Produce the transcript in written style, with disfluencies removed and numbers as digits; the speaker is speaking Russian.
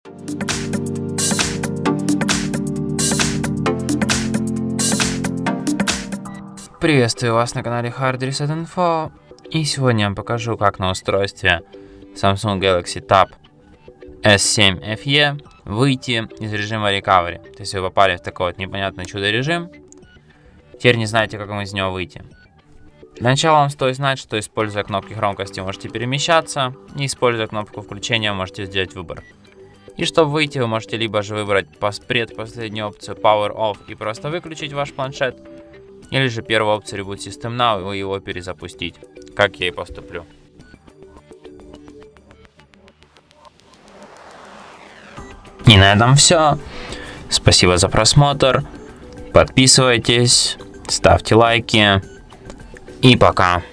Приветствую вас на канале Hard Reset Info, и сегодня я вам покажу, как на устройстве Samsung Galaxy Tab S7 FE выйти из режима Recovery. То есть вы попали в такой вот непонятный чудо-режим, теперь не знаете, как вам из него выйти. Для начала вам стоит знать, что используя кнопки громкости можете перемещаться, и используя кнопку включения можете сделать выбор. И чтобы выйти, вы можете либо же выбрать предпоследнюю опцию Power Off и просто выключить ваш планшет, или же первую опцию Reboot System Now и его перезапустить, как я и поступлю. И на этом все. Спасибо за просмотр. Подписывайтесь, ставьте лайки. И пока.